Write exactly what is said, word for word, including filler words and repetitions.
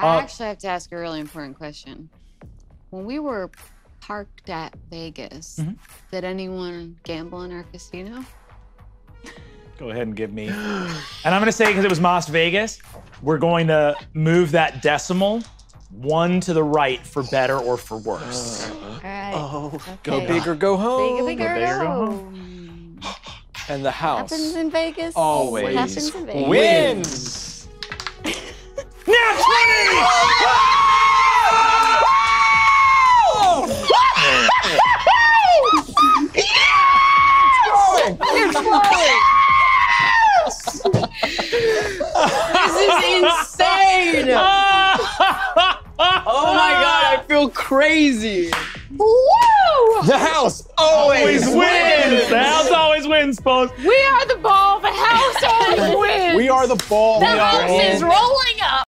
I Uh, actually have to ask a really important question. When we were parked at Vegas, Mm-hmm. did anyone gamble in our casino? Go ahead and give me. And I'm gonna say, because it was Las Vegas, we're going to move that decimal one to the right for better or for worse. All right. Oh, Okay. go big or go home. Big, bigger, big or go home. And the house Happens in Vegas. always Happens in Vegas. wins. Nat twenty! This is insane! Oh my god, I feel crazy. Woo! The house always, Always wins! The house always wins, folks. We are the ball. The house always wins. We are the ball. The we are house is rolling up.